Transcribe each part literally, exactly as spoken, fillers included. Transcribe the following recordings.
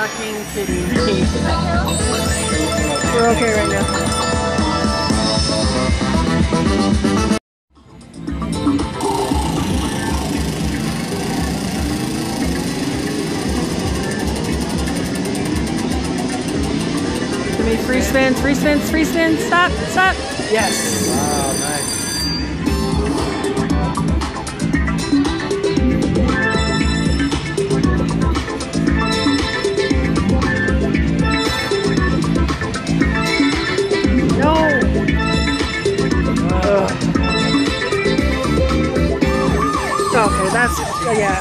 fucking kidding me? We're okay right now. Give me free spins, free spins, free spins. Stop, stop. Yes. Wow, nice. Okay, that's, uh, yeah.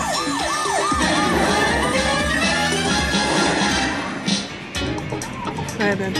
Alright then.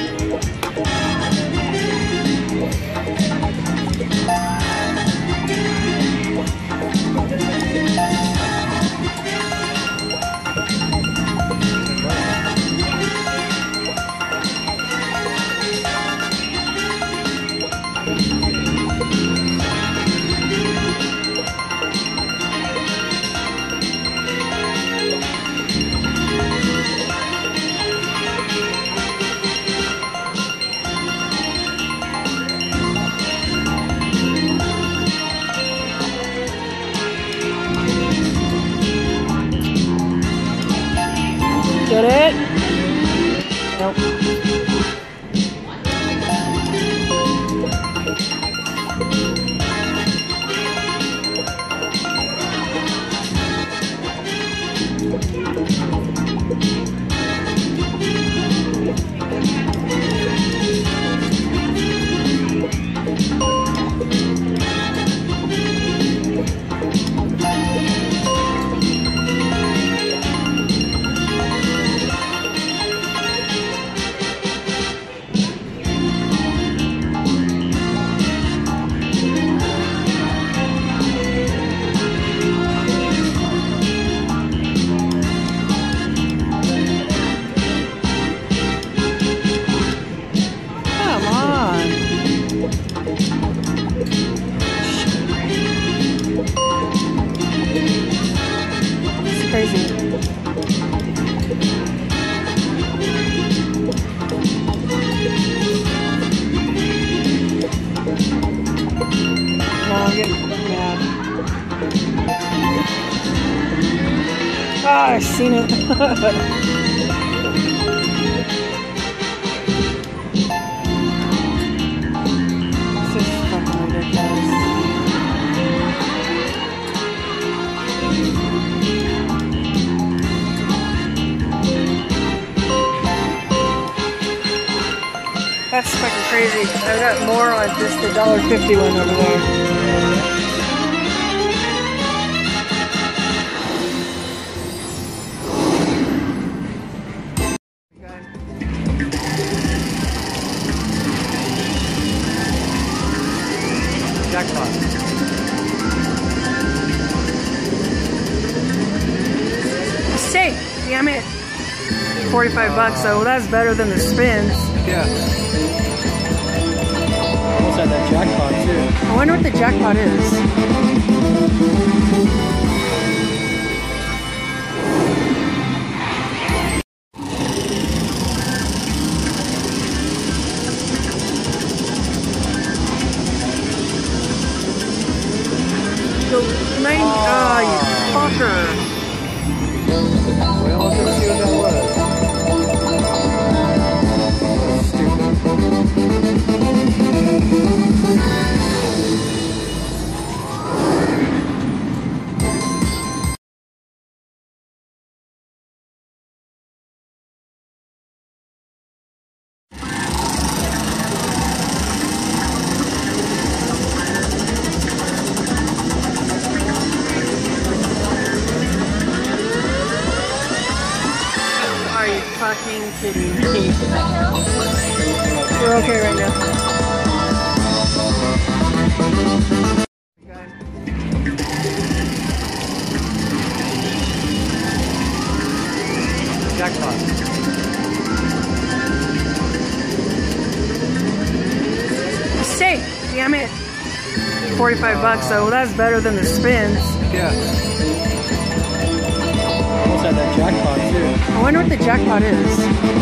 Get it? Nope. Crazy. Now I'm getting mad. Ah, I've seen it. This is fucking ridiculous. That's fucking crazy. I got more on just the dollar fifty one over there. Jackpot. Mistake! Damn it! forty-five bucks though. Well, that's better than the spins. Yeah. Almost had that jackpot too. I wonder what the jackpot is. Nine, oh, you fucker. Well, let's see what that was. Are you fucking kidding me? We're okay right now. Jackpot. Mistake! Damn it! forty-five bucks though. Well, that's better than the spins. Yeah. Almost had had that jackpot too. I wonder what the jackpot is.